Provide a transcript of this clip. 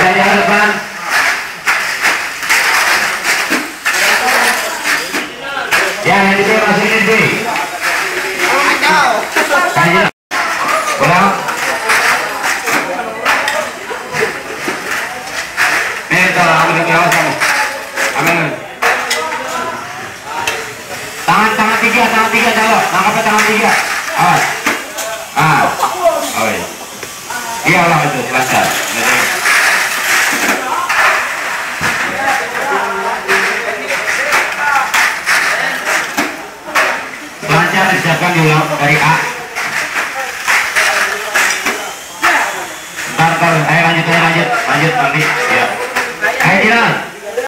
Hati-hati ke depan. Ya, yang itu masih ini. Kajian. Ulang. Nih, tolong ambil ke awas kamu. Ambil. Tangan tiga calon. Nangkapnya tangan tiga. Awas. Oh iya. Iya ulang itu, lancar. Lancar disiapkan diulang dari A. Bentar, ayo lanjut nanti. Ya. Ayo jalan.